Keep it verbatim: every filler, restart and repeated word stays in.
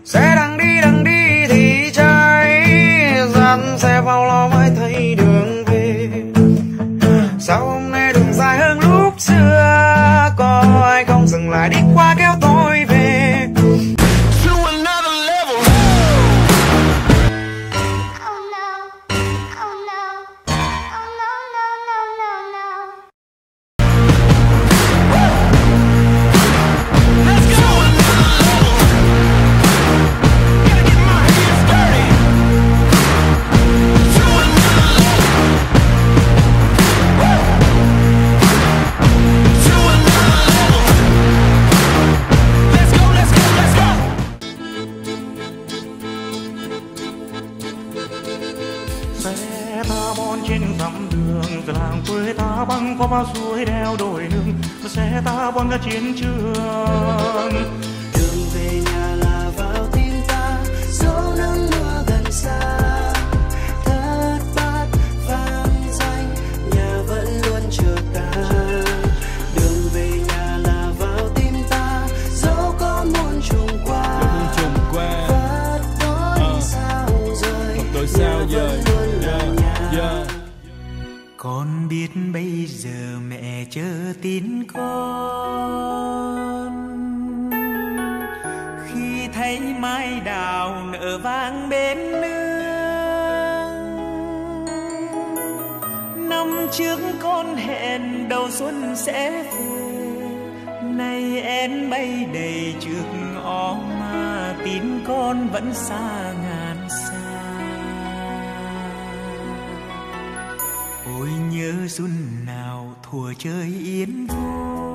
Xe đang đi đang đi thì trái dàn xe vào lo mới thấy đường về. Sao hôm nay đường dài hơn lúc xưa, có ai không dừng lại đi qua kéo tôi về. Xe ta bon trên dặm đường từ làng quê ta băng qua bao suối đeo đồi nương, xe ta bon ra chiến trường. Đường về nhà là vào tim ta, dẫu nắng mưa gần xa, thất bát vang danh nhà vẫn luôn chờ ta. Đường về nhà là vào tim ta, dẫu có muôn trùng qua, vất tối sao rời, tôi sao rời. Con biết bây giờ mẹ chờ tin con, khi thấy mai đào nở vang bên nương. Năm trước con hẹn đầu xuân sẽ về, nay én bay đầy trước ngõ mà tin con vẫn xa ngàn xa. Ôi nhớ xuân nào thuở chơi yên vui,